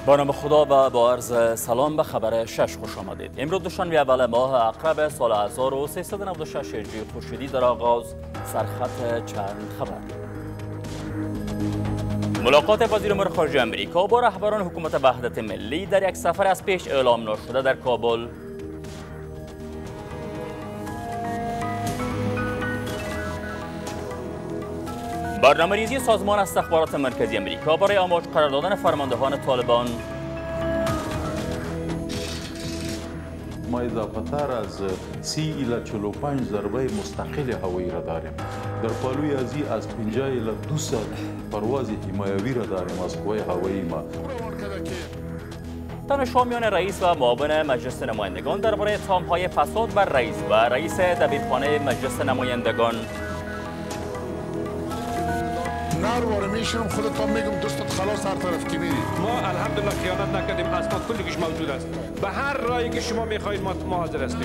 با نام خدا و با عرض سلام به خبر 6 خوش آمدید. امروز دوشنبه اول ماه عقرب سال 1396 هجری خورشیدی در آغاز سرخط چند خبر. ملاقات وزیر امور خارجه امریکا با رهبران حکومت وحدت ملی در یک سفر از پیش اعلام نشده در کابل. برنامه‌ریزی سازمان استخبارات مرکزی امریکا برای آماج قرار دادن فرماندهان طالبان. ما اضافتر از 30 الی 45 ضربه مستقل هوایی را داریم. در پالوی ازی از 50 الی 200 پرواز حمایوی را داریم از قوه هوایی ما. تنش‌ها میان رئیس و معاون مجلس نمایندگان درباره اتهام‌های فساد بر رئیس و رئیس دبیرخانه مجلس نمایندگان. نرواره میشم خودتان میگم دوستت خلاص هر طرف که میری. ما الحمدلله خیانت نکردیم، اسناد کلیش موجود است. به هر رایی که شما میخواهید ما حاضر هستیم.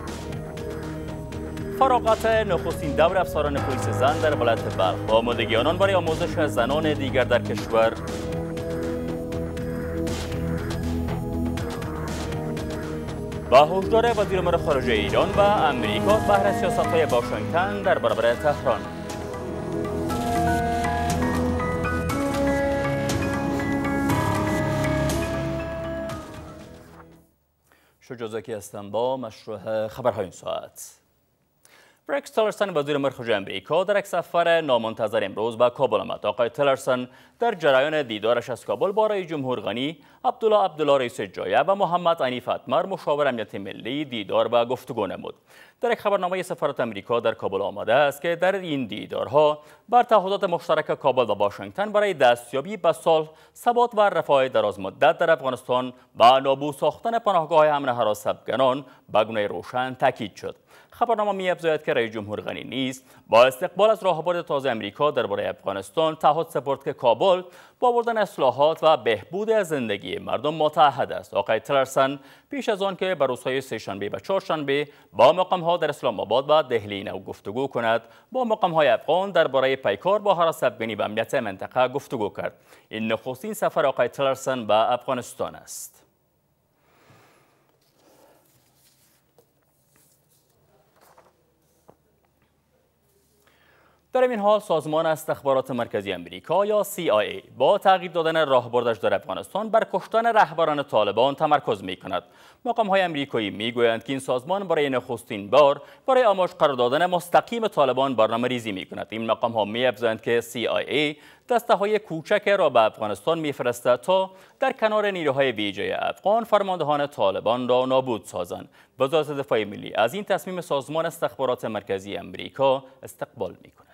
فراغت نخستین دور افسران پلیس زن در ولایت بلخ و آمادگی آنان برای آموزش زنان دیگر در کشور. با هشدار وزیر امور خارجه ایران و امریکا بهر سیاست‌های واشنگتن در برابر تهران. شجاع زکی هستم با مشروع خبرهای این ساعت. رکس تیلرسون وزیر امور خارجه امریکا در یک سفر نامنتظر امروز به کابل آمد. آقای تیلرسون در جریان دیدارش از کابل با رئیس جمهور غنی، عبدالله رئیس جایه و محمد عنیف اتمر مشاور امنیت ملی دیدار و گفتگو نمود. در یک خبرنامه سفارت امریکا در کابل آمده است که در این دیدارها بر تعهدات مشترک کابل و واشنگتن برای دستیابی به صلح، ثبات و رفاه درازمدت در افغانستان و نابود ساختن پناهگاه امن هراس افغانان به گونه روشن تاکید شد. خبرنامه می‌افزاید که رئیس جمهور غنی نیز با استقبال از راهبرد تازه امریکا درباره افغانستان تعهد سپرد که کابل با آوردن اصلاحات و بهبود زندگی مردم متعهد است. آقای تیلرسون پیش از آن که بر روزهای سه‌شنبه و چهارشنبه با مقام‌ها در اسلام آباد و دهلی نو گفتگو کند، با مقام‌های افغان درباره پیکار با هراس افغانی و امنیت منطقه گفتگو کرد. این نخستین سفر آقای تیلرسون به افغانستان است. در این حال سازمان استخبارات مرکزی امریکا یا CIA با تغییر دادن راهبردش در افغانستان بر کشتن رهبران طالبان تمرکز می‌کند. مقام‌های امریکایی می‌گویند که این سازمان برای نخستین بار برای آماج قرار دادن مستقیم طالبان برنامه‌ریزی می‌کند. این مقام‌ها می‌افزایند که CIA دسته‌های کوچک را به افغانستان می‌فرستد تا در کنار نیروهای ویژه افغان فرماندهان طالبان را نابود سازند. وزارت دفاع ملی از این تصمیم سازمان استخبارات مرکزی امریکا استقبال می‌کند.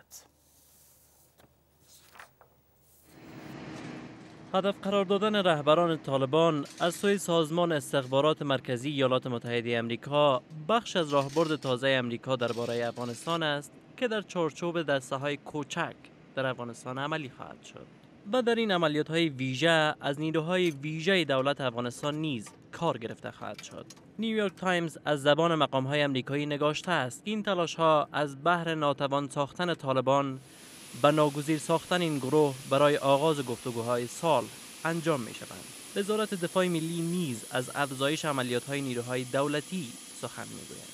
هدف قرار دادن رهبران طالبان از سوی سازمان استخبارات مرکزی ایالات متحده آمریکا بخش از راهبرد تازه آمریکا درباره افغانستان است که در چارچوب دسته‌های کوچک در افغانستان عملی خواهد شد و در این عملیات‌های ویژه از نیروهای ویژه دولت افغانستان نیز کار گرفته خواهد شد. نیویورک تایمز از زبان مقام‌های آمریکایی نگاشته است این تلاش‌ها از بهر ناتوان ساختن طالبان به ناگزیر ساختن این گروه برای آغاز گفتگوهای صلح انجام می شوند. وزارت دفاع ملی نیز از افزایش عملیات‌های نیروهای دولتی سخن می‌گوید.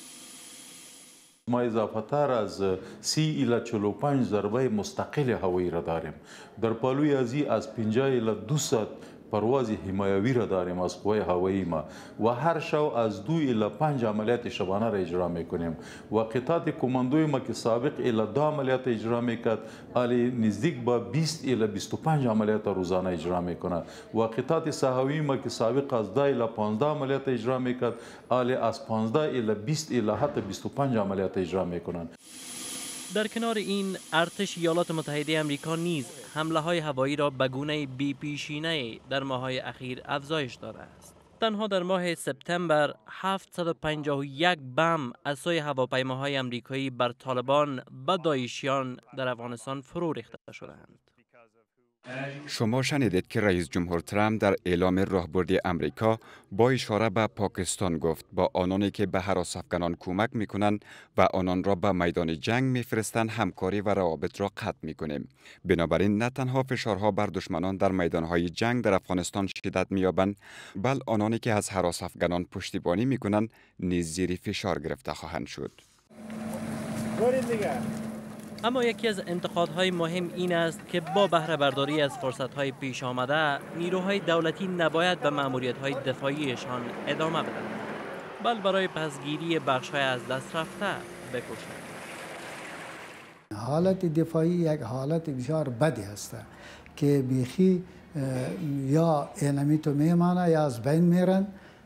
ما اضافتر از 30 الی 45 ضربه مستقل هوایی را داریم. در پالوی ازی از 50 الی 200 پرواز حمایوی را داریم از قوه هوایی ما و هر شب از 2 الی 5 عملیات شبانه را اجرا میکنیم و قطعات کماندوی ما که سابق الی 2 عملیات اجرا میکرد حالی نزدیک با 20 الی 25 عملیات روزانه اجرا میکنه و قطعات صحوی ما که سابق از 10 الی 15 عملیات اجرا میکرد حالی از 15 الی 20 الی حتی 25 عملیات اجرا میکنن. در کنار این ارتش ایالات متحده آمریکا نیز حمله‌های هوایی را به گونه بی‌پیشینه‌ای در ماه‌های اخیر افزایش داده است. تنها در ماه سپتامبر 751 بم از سوی هواپیماهای آمریکایی بر طالبان و داعشیان در افغانستان فرو ریخته شدند. شما شنیدید که رئیس جمهور ترامپ در اعلام راهبردی امریکا با اشاره به پاکستان گفت با آنانی که به هراس افغانان کمک میکنند و آنان را به میدان جنگ میفرستند همکاری و روابط را قطع میکنیم. بنابراین نه تنها فشارها بر دشمنان در میدانهای جنگ در افغانستان شدت مییابند، بل آنانی که از هراس افغانان پشتیبانی میکنند نیز زیر فشار گرفته خواهند شد. اما یکی از انتقادهای مهم این است که با بهره برداری از فرصتهای پیش آمده، نیروهای دولتی نباید به مأموریت‌های دفاعیشان ادامه بدهند، بل برای پسگیری بخش‌های از دست رفته بکوشند. حالت دفاعی یک حالت بسیار بدی است که بیخی یا اینمی تو میمانه یا از بین میرن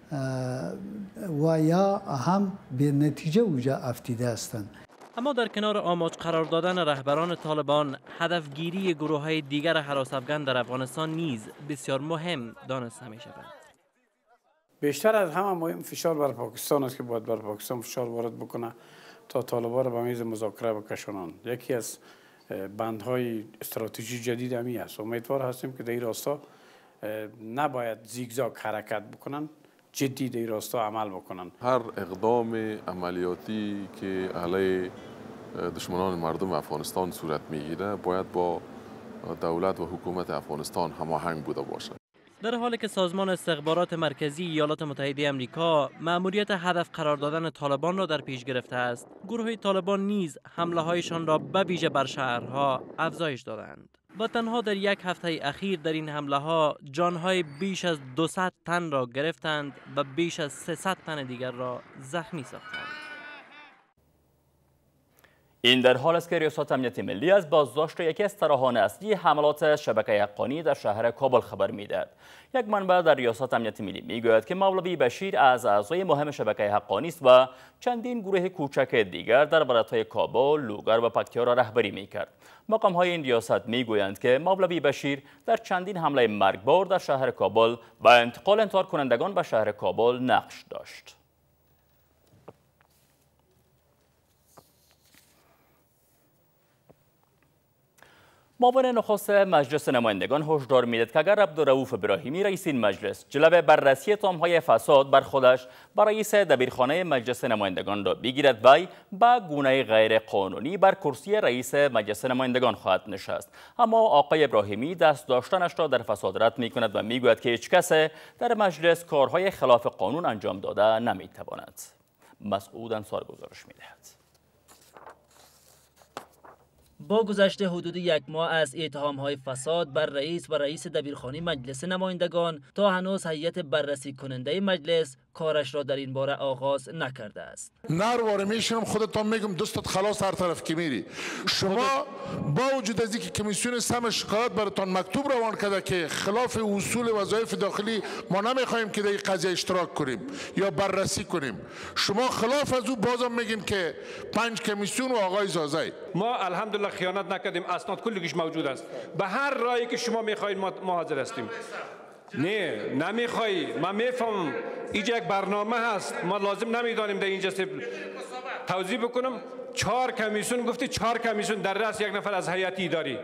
و یا هم به نتیجه اوجا افتیده هستند. اما در کنار آماج قرار دادن رهبران طالبان، هدفگیری گروه‌های دیگر هراس افغان در افغانستان نیز بسیار مهم دانسته می شود. بیشتر از همه مهم فشار بر پاکستان است که باید بر پاکستان فشار وارد بکنه تا طالبان را به میز مذاکره بکشانند. یکی از بندهای استراتژی جدید همی است. امیدوار هستیم که در این راستا نباید زیگزاگ حرکت بکنن، جدی در این راستا عمل بکنن. هر اقدام عملیاتی که علیه دشمنان مردم افغانستان صورت میگیره باید با دولت و حکومت افغانستان هماهنگ بوده باشد. در حالی که سازمان استخبارات مرکزی ایالات متحده آمریکا مأموریت هدف قرار دادن طالبان را در پیش گرفته است، گروه طالبان نیز حمله‌هایشان را به ویژه بر شهرها افزایش دادند و تنها در یک هفته اخیر در این حمله‌ها جانهای بیش از 200 تن را گرفتند و بیش از 300 تن دیگر را زخمی ساختند. این در حال است که ریاست امنیت ملی از بازداشت یکی از طراحان اصلی حملات شبکه حقانی در شهر کابل خبر می‌دهد. یک منبع در ریاست امنیت ملی میگوید که مولوی بشیر از اعضای مهم شبکه حقانی است و چندین گروه کوچک دیگر در ولایت‌های کابل، لوگر و پکتیا را رهبری می‌کرد. مقام‌های این ریاست میگویند که مولوی بشیر در چندین حمله مرگبار در شهر کابل و انتقال انتحار کنندگان به شهر کابل نقش داشت. معاون نخست مجلس نمایندگان هشدار می‌دهد که اگر عبدالرؤوف ابراهیمی رئیس این مجلس جلوه بررسی اتهام‌های فساد بر خودش و رئیس دبیرخانه مجلس نمایندگان را بگیرد، وی به گونه غیر قانونی بر کرسی رئیس مجلس نمایندگان خواهد نشست. اما آقای ابراهیمی دست داشتنش را در فساد رد می‌کند و می‌گوید که هیچ کس در مجلس کارهای خلاف قانون انجام داده نمی‌تواند. مسعود انصار گزارش می‌دهد. با گذشت حدود یک ماه از اتهام‌های فساد بر رئیس و رئیس دبیرخانه مجلس نمایندگان، تا هنوز هیئت بررسی کننده مجلس کارش را در این باره آغاز نکرده است. نرواره میشنم خودتان میگم دستت خلاص هر طرف که میری. شما با وجود از اینکه کمیسیون سم شکایت براتان مکتوب روان کرده که خلاف اصول وظایف داخلی ما نمیخوایم که در این قضیه اشتراک کنیم یا بررسی کنیم، شما خلاف از او بازم میگین که 5 کمیسیون و آقای زازای. ما الحمدلله خیانت نکردیم، اسناد کلیش موجود است. به هر رایی که شما میخواهید ما حاضر هستیم. نه نمیخوایی، من میفهمم اینجا یک برنامه هست، ما لازم نمیدانیم در اینجا توضیح بکنم. 4 کمیسیون گفتی، 4 کمیسیون در رأس یک نفر از هیئت اداری.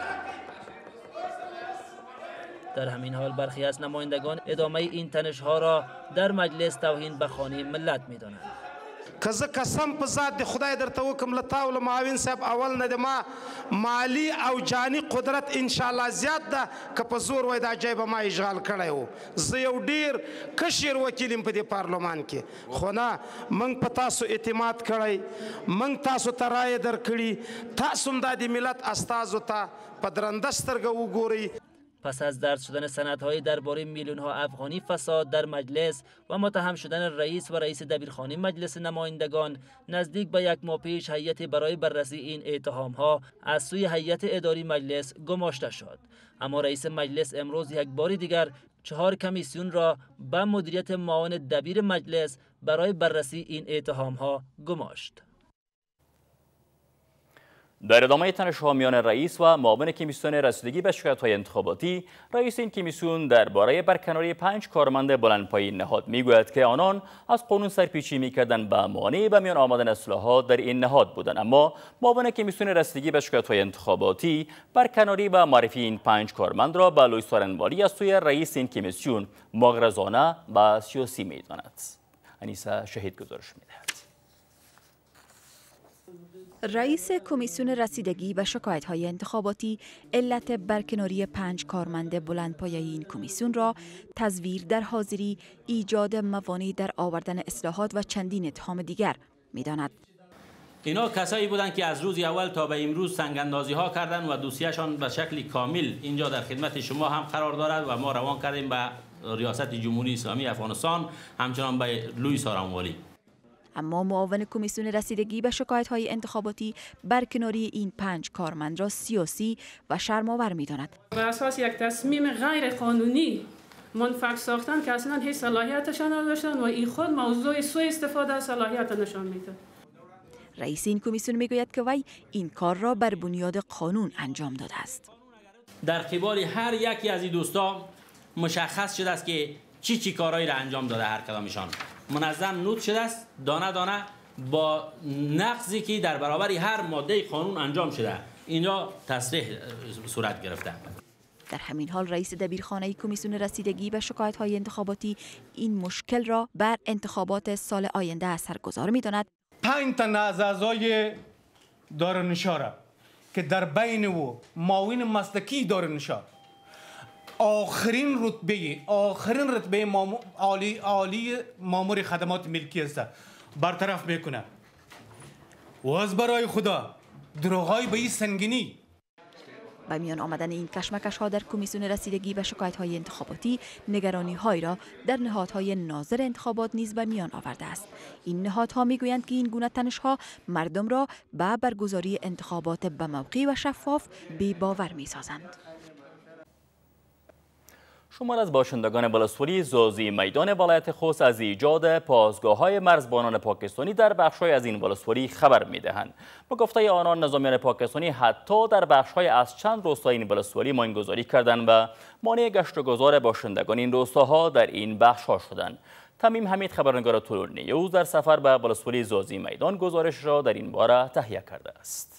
در همین حال برخی از نمایندگان ادامه این تنش‌ها را در مجلس توهین به خانه ملت می‌دانند. که زه قسم په ذات د خدای درته وکم له تا او له معاون صاحب اول نه د ما مالی او جانی قدرت انشاءالله زیات ده که په زور وای دا جای به ما اشغال کړی و. زه یو ډیر کشر وکیل یم په دې پارلمان کې، خو نه موږ په تاسو اعتماد کړی، موږ تاسو ته رایې درکړي، تاسو هم دا د ملت استازو ته په درنده سترګه وګورئ. پس از درج شدن سندهای درباره میلیون‌ها افغانی فساد در مجلس و متهم شدن رئیس و رئیس دبیرخانه مجلس نمایندگان، نزدیک به 1 ماه پیش هیئتی برای بررسی این اتهام‌ها از سوی هیئت اداری مجلس گماشته شد. اما رئیس مجلس امروز یک بار دیگر 4 کمیسیون را به مدیریت معاون دبیر مجلس برای بررسی این اتهام‌ها گماشت. در ادامه تنش‌ها میان رئیس و معاون کمیسیون رسیدگی به شکایت‌های انتخاباتی، رئیس این کمیسیون درباره برکناری 5 کارمند بلندپایه نهاد میگوید که آنان از قانون سرپیچی میکردند و مانع به میان آمدن اصلاحات در این نهاد بودند. اما معاون کمیسیون رسیدگی به شکایت‌های انتخاباتی برکناری و معرفی این 5 کارمند را به لوی سارنوالی از سوی رئیس این کمیسیون مغرضانه و سیاسی می‌داند. انیسه شهید گزارش می‌دهد. رئیس کمیسیون رسیدگی و شکایت‌های انتخاباتی علت برکناری 5 کارمند بلندپایه این کمیسیون را تزویر در حاضری، ایجاد موانع در آوردن اصلاحات و چندین اتهام دیگر می‌داند. اینا کسایی بودند که از روز اول تا به امروز سنگ‌اندازی ها کردند و دوسیه‌شان به شکل کامل اینجا در خدمت شما هم قرار دارد و ما روان کردیم به ریاست جمهوری اسلامی افغانستان، همچنان به لوی سارنوالی. اما معاون کمیسیون رسیدگی به شکایت‌های انتخاباتی برکناری این 5 کارمند را سیاسی و شرم‌آور می‌داند. بر اساس یک تصمیم غیر قانونی منفک ساختن که اصلا هیچ صلاحیتشان نداشتند و این خود موضوع سوء استفاده از صلاحیت نشان می‌دهد. رئیس این کمیسیون میگوید که وی این کار را بر بنیاد قانون انجام داده است. در قبال هر یکی از این دوستا مشخص شده است که چی کارهایی را انجام داده هر کدامشان. منظم نوت شده است دانه دانه با نقضی که در برابر هر ماده قانون انجام شده. اینجا تصریح صورت گرفته. در همین حال رئیس دبیرخانه کمیسیون رسیدگی به شکایت‌های انتخاباتی این مشکل را بر انتخابات سال آینده اثرگذار می‌داند. 5 تن از اعضای دارالنشار که در بین او معاون مسلکی دارالنشار آخرین رتبه عالی مامور خدمات ملکی است برطرف میکنه و از برای خدا دروغای به این سنگینی. با میان آمدن این کشمکش‌ها در کمیسیون رسیدگی به شکایت‌های انتخاباتی نگرانی‌هایی را در نهادهای ناظر انتخابات نیز به میان آورده است. این نهادها می‌گویند که این گونه تنش‌ها مردم را به برگزاری انتخابات به موقع و شفاف بی‌باور می‌سازند. شمار از باشندگان ولسوالی زازی میدان ولایت خوست از ایجاد پاسگاه‌های مرزبانان پاکستانی در بخش‌های از این ولسوالی خبر می‌دهند. به گفته آنان نظامیان پاکستانی حتی در بخش‌های از چند روستای این ولسوالی ماینگذاری کردند و مانع گشت و گذار باشندگان این روستاها در این بخش‌ها شدند. تمیم حمید خبرنگار تولور نیوز در سفر به ولسوالی زازی میدان گزارش را در این باره تهیه کرده است.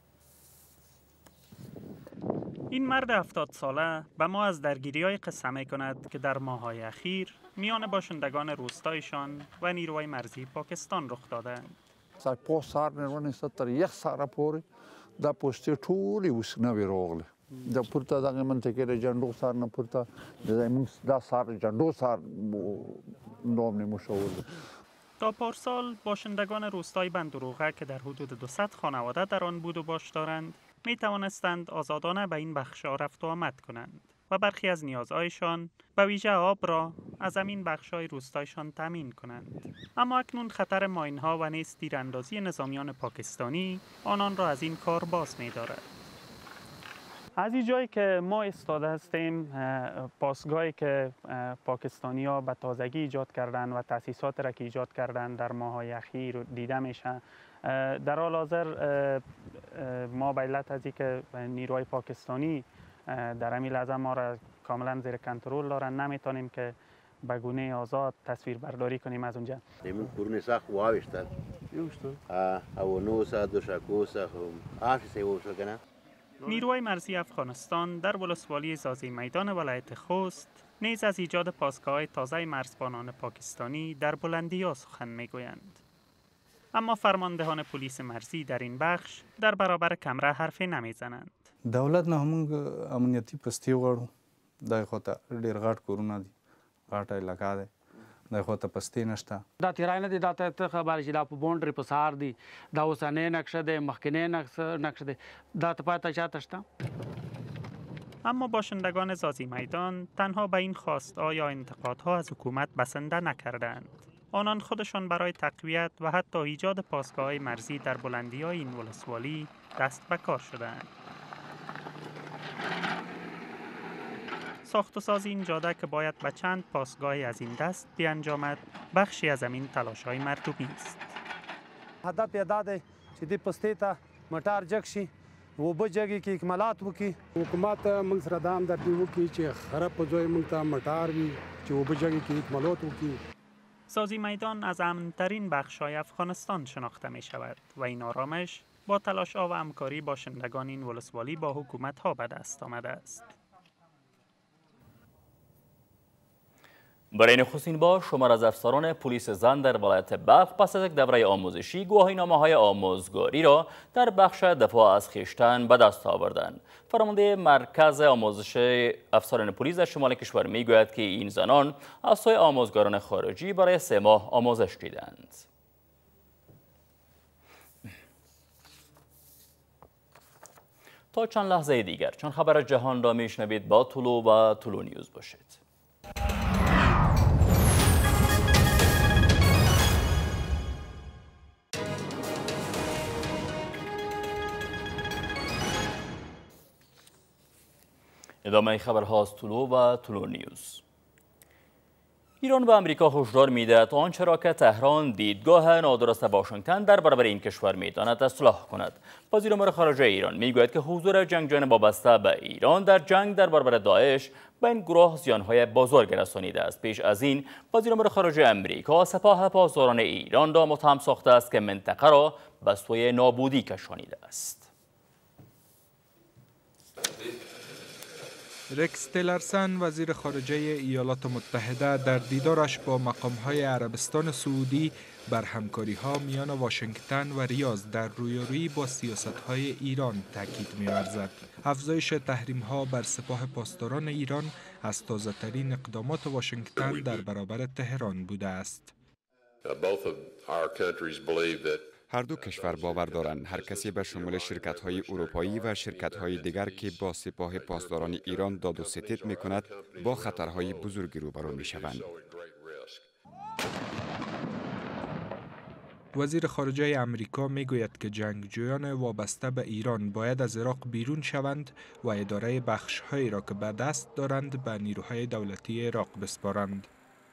این مرد 70 ساله به ما از درگیری‌های قصه می‌کند که در ماه‌های اخیر میان باشندگان روستایشان و نیروهای مرزی پاکستان رخ دادند. سر پاس سر نرونیست تر یک سر پوری در پشتی طولی وسنوی راغله. در پورتا دقیقا منطقه را جندو سر نپورتا در سر جندو سر نام نموشاورده. تا پارسال باشندگان روستای بندروغه که در حدود 200 خانواده در آن بود و باش دارند می توانستند آزادانه به این بخش‌ها رفت و آمد کنند و برخی از نیازهایشان به ویژه آب را از همین بخش‌های روستایشان تامین کنند. اما اکنون خطر ماین‌ها و نیز تیراندازی نظامیان پاکستانی آنان را از این کار باز می‌دارد. از این جایی که ما ایستاده هستیم، پاسگاهی که پاکستانی‌ها به تازگی ایجاد کردند و تأسیسات را که ایجاد کردند در ماه‌های اخیر دیده میشه. در حال حاضر ما به علت از اینکه نیروهای پاکستانی در همین لحظه ما را کاملا زیر کنترل دارن نمیتونیم که به گونه آزاد تصویر برداری کنیم از اونجا. نمون قرون سخت واوشتن. او نوسا دوشاکوسا آفی سیوشو کنه. نیروهای مرزی افغانستان در ولسوالی زازی میدان ولایت خوست نیز از ایجاد پاسگاه‌های تازه مرزبانان پاکستانی در بلندی‌ها سخن میگویند. اما فرماندهان پلیس مرزی در این بخش در برابر کمره حرفی نمیزنند. دولت نه موږ امنیتي پستی غواړو د خواته ډیر غټ کورونه دي غټه علاقه ده د خواته پستی نشته دا تیرای نه دي دا ته خبر چې دا په بونډري په سار دي دا اوسنۍ نقشه ده مخکنی نقشه ده دا ته پاته چاته شته. اما باشندگان زازی میدان تنها به این خواست‌ها یا انتقادها از حکومت بسنده نکردند. آنان خودشان برای تقویت و حتی ایجاد پاسگاه‌های مرزی در بلندی‌های این ولسوالی دست به کار شدند. ساخت و ساز این جاده که باید به چند پاسگاهی از این دست بیانجامد بخشی از همین تلاش‌های مردمی است. هدف یې دا دی چې دې پستې ته مټار جګ شي اوبه جګې کې اکمالات وکړي. حکومت موږ سره دا همدردي وکړي چې خراب په ځای موږ ته مټار وي چې اوبه جګې کې اکمالات وکړي. سازی میدان از امن‌ترین بخش‌های افغانستان شناخته می شود و این آرامش با تلاش‌ها و همکاری باشندگان این ولسوالی با حکومت‌ها به دست آمده است. برای نخستین بار شمار از افسران پلیس زن در ولایت بلخ پس از یک دوره آموزشی گواهینامه‌های آموزگاری را در بخش دفاع از خویشتن به دست آوردند. فرمانده مرکز آموزش افسران پلیس در شمال کشور میگوید که این زنان از سوی آموزگاران خارجی برای 3 ماه آموزش دیدند. تا چند لحظه دیگر چون خبر جهان را میشنوید با طلوع و طلوع نیوز باشید. ادامه خبرها از طلوع و طلوع نیوز. ایران به امریکا هشدار می‌دهد آنچه را که تهران دیدگاه نادرست واشنگتن در برابر این کشور می‌داند اصلاح کند. وزیر امور خارجه ایران می‌گوید که حضور جنگجویان وابسته به ایران در جنگ در برابر داعش به این گروه زیان‌های بزرگ رسانیده است. پیش از این وزیر امور خارجه امریکا سپاه پاسداران ایران را متهم ساخته است که منطقه را به سوی نابودی کشانیده است. رکس تیلرسن وزیر خارجه ایالات متحده در دیدارش با مقام‌های عربستان سعودی بر همکاری‌ها میان واشنگتن و ریاض در رویارویی با سیاست‌های ایران تاکید می‌ورزد. افزایش تحریم‌ها بر سپاه پاسداران ایران از تازه‌ترین اقدامات واشنگتن در برابر تهران بوده است. هر دو کشور باور دارند هر کسی به شمول شرکت‌های اروپایی و شرکت‌های دیگر که با سپاه پاسداران ایران داد و ستد می‌کند با خطرهای بزرگی روبرو می‌شوند. وزیر خارجه امریکا میگوید که جنگجویان وابسته به ایران باید از عراق بیرون شوند و اداره بخش‌هایی را که به دست دارند به نیروهای دولتی عراق بسپارند.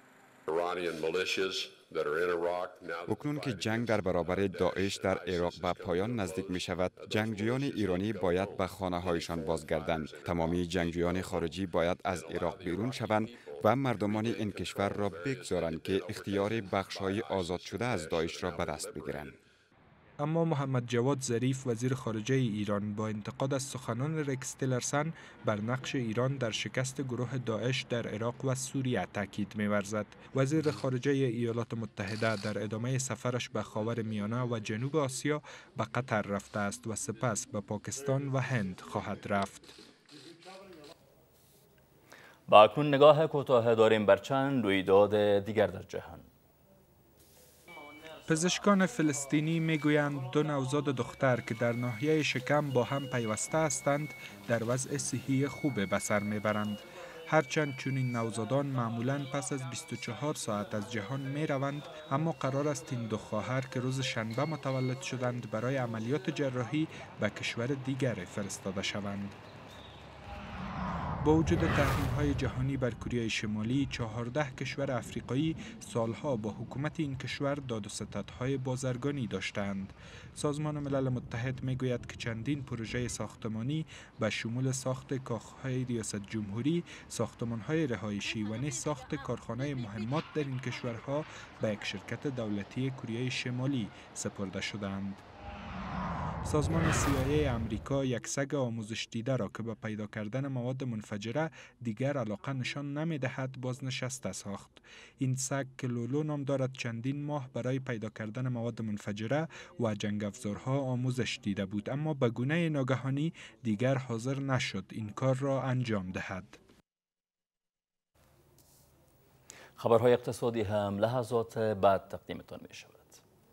اکنون که جنگ در برابر داعش در عراق به پایان نزدیک می شود، جنگجویان ایرانی باید به خانه هایشان بازگردند. تمامی جنگجویان خارجی باید از عراق بیرون شوند و مردمان این کشور را بگذارند که اختیار بخش‌های آزاد شده از داعش را به دست بگیرند. اما محمد جواد ظریف وزیر خارجه ایران با انتقاد از سخنان رکس تیلرسن بر نقش ایران در شکست گروه داعش در عراق و سوریه تاکید می‌ورزد. وزیر خارجه ایالات متحده در ادامه سفرش به خاورمیانه و جنوب آسیا به قطر رفته است و سپس به پاکستان و هند خواهد رفت. با اکنون نگاه کوتاه داریم بر چند رویداد دیگر در جهان. پزشکان فلسطینی میگویند 2 نوزاد دختر که در ناحیه شکم با هم پیوسته هستند در وضع صحی خوب به سر میبرند. هرچند چنین نوزادان معمولاً پس از 24 ساعت از جهان می روند، اما قرار است این 2 خواهر که روز شنبه متولد شدند برای عملیات جراحی به کشور دیگر فرستاده شوند. با وجود تحریم‌های جهانی بر کره شمالی، 14 کشور افریقایی سالها با حکومت این کشور داد و ستدهای بازرگانی داشتند. سازمان ملل متحد میگوید که چندین پروژه ساختمانی به شمول ساخت کاخهای ریاست جمهوری، ساختمان‌های رهایشی و نیز ساخت کارخانه مهمات در این کشورها به یک شرکت دولتی کره شمالی سپرده شدند. سازمان CIA امریکا یک سگ آموزش دیده را که به پیدا کردن مواد منفجره دیگر علاقه نشان نمی‌دهد بازنشسته ساخت. این سگ که لولو نام دارد چندین ماه برای پیدا کردن مواد منفجره و جنگ افزارها آموزش دیده بود، اما به گونه ناگهانی دیگر حاضر نشد این کار را انجام دهد. خبرهای اقتصادی هم لحظات بعد تقدیمتان می شود.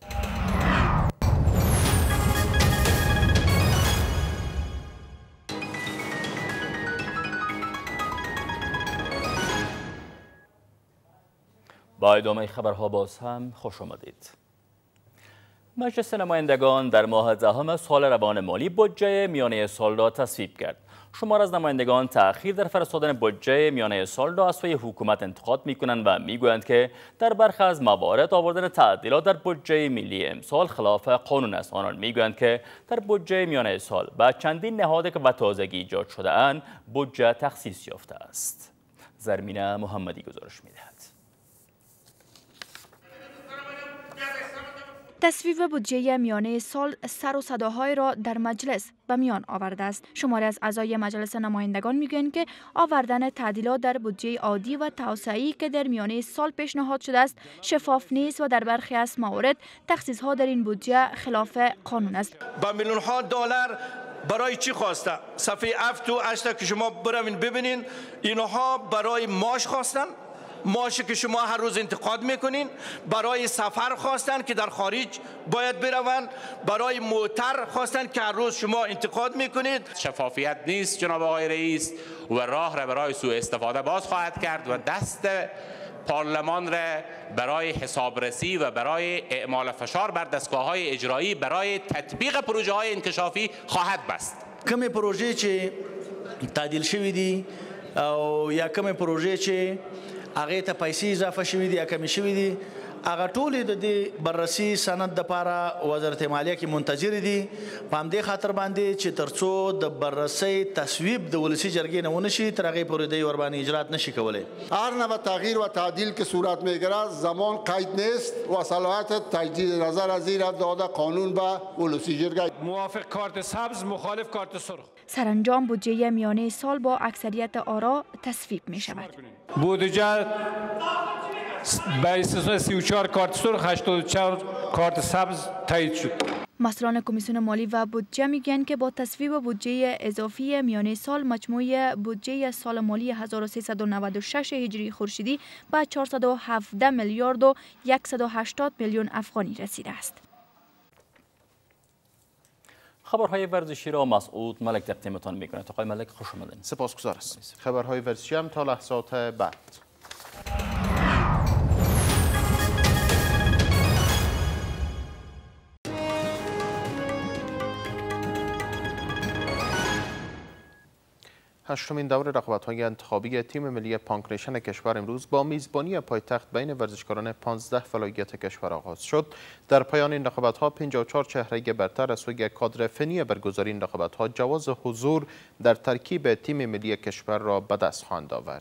با ادامه خبرها باز هم خوش آمدید. مجلس نمایندگان در ماه دهم سال روان مالی بودجه میانه سال را تصویب کرد. شمار از نمایندگان تأخیر در فرستادن بودجه میانه سال را از سوی حکومت انتقاد می‌کنند و می‌گویند که در برخی از موارد آوردن تعدیلات در بودجه ملی امسال خلاف قانون است. آنان می‌گویند که در بودجه میانه سال با چندین نهاد که به تازگی ایجاد شده‌اند بودجه تخصیص یافته است. زرمینه محمدی گزارش می‌دهد. تصویب بودجه میانه سال سر و صداهای را در مجلس به میان آورده است. شماری از اعضای مجلس نمایندگان میگویند که آوردن تعدیلات در بودجه عادی و توسعه‌ای که در میانه سال پیشنهاد شده است شفاف نیست و در برخی از موارد تخصیص‌ها در این بودجه خلاف قانون است. با میلیون‌ها دلار برای چی خواسته؟ صفحه 7 و 8 که شما بروین ببینین، اینها برای معاش خواستن، معاشی که شما هر روز انتقاد میکنین، برای سفر خواستن که در خارج باید بروند، برای موتر خواستن که هر روز شما انتقاد میکنید. شفافیت نیست جناب آقای رئیس و راه را برای سوء استفاده باز خواهد کرد و دست پارلمان را برای حسابرسی و برای اعمال فشار بر دستگاه‌های اجرایی برای تطبیق پروژه‌های انکشافی خواهد بست. کمی پروژه چې تعدیل شوی دي او یا کمی پروژه چې هغه ته پیسې اضافه شوی دي یا کمی شوی دي، هغه ټولې د دې بررسي سند د لپاره وزارت مالیه کې منتظر دي. په همدې خاطر باندې چې ترڅو د بررسي تصویب د ولسی جرګې نه ونه شي تر هغې پورې دی ورباندې اجرات نشي کولی. هر نوع تغییر و تعدیل که صورت میگیرد زمان قید نیست و صلاحیت تجدید نظر از زیر داده قانون به ولسی جرګه. موافق کارت سبز، مخالف کارت سرخ. سرانجام بودجه میانه سال با اکثریت آرا تصویب می شود. بودجه به استثنای 34 کارت سرخ 84 کارت سبز تایید شد. مسئولان کمیسیون مالی و بودجه میگن که با تصویب بودجه اضافی میانه سال مجموع بودجه سال مالی 1396 هجری خورشیدی به 417 میلیارد و 180 میلیون افغانی رسیده است. خبرهای ورزشی را مسعود ملک تقدیمتان میکنه. آقای ملک خوش آمدید. سپاسگزار هستم. خبرهای ورزشی هم تا لحظات بعد. هشتمین دور رقابت‌های انتخابی تیم ملی پانکریشن کشور امروز با میزبانی پایتخت بین ورزشکاران 15 ولایت کشور آغاز شد. در پایان این رقابت‌ها 54 چهره برتر از سوی کادر فنی برگزاری این رقابت‌ها جواز حضور در ترکیب تیم ملی کشور را به دست خواهند آورد.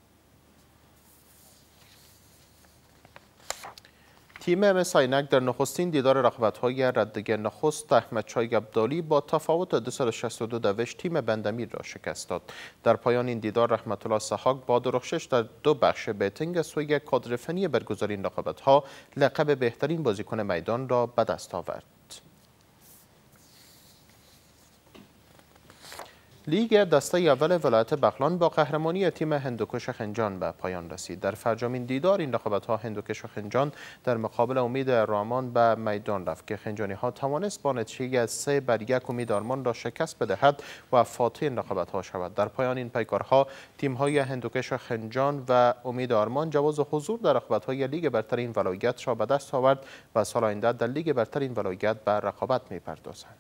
تیم MS عینک در نخستین دیدار رقابت‌های ردگ نخست احمدشاه عبدالی با تفاوت 262 دوش تیم بندمیر را شکست داد. در پایان این دیدار رحمت الله سحاق با درخشش در دو بخش بیتینگ از سوی کادر فنی برگزاری این رقابت‌ها لقب بهترین بازیکن میدان را به دست آورد. لیگ دسته اول ولایت بغلان با قهرمانی تیم هندوکش خنجان به پایان رسید. در فرجامین دیدار این رقابت‌ها هندوکش خنجان در مقابل امید رامان به میدان رفت که خنجانی‌ها توانست با نتیجه 3-1 امید آرمان را شکست بدهد و فاتح این رقابت‌ها شود. در پایان این پیکارها تیم‌های هندوکش خنجان و امید آرمان جواز حضور در رقابت‌های لیگ برتر این ولایت را به دست آورد و سال آینده در لیگ برتر این ولایت به رقابت می‌پردازند.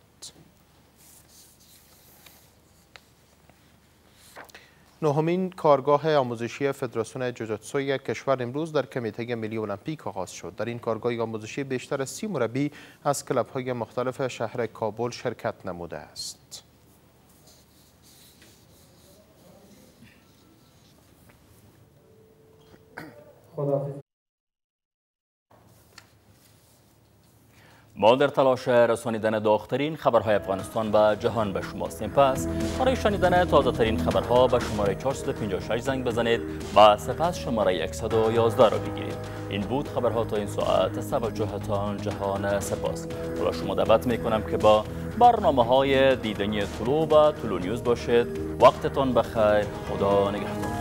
نهمین کارگاه آموزشی فدراسیون جوجوتسوی کشور امروز در کمیته ملی المپیک آغاز شد. در این کارگاه آموزشی بیشتر از 30 مربی از کلب‌های مختلف شهر کابل شرکت نموده است. ما در تلاش رسانیدن داغ‌ترین خبرهای افغانستان و جهان به شما هستیم. پس برای شنیدن تازه‌ترین خبرها به شماره 456 زنگ بزنید و سپس شماره 111 را بگیرید. این بود خبرها تا این ساعت. از توجهتان جهان سپاس. و شما دعوت می‌کنم که با برنامه‌های دیدنی طلوع و طلوع نیوز باشید. وقتتان بخیر. خدا نگهدار.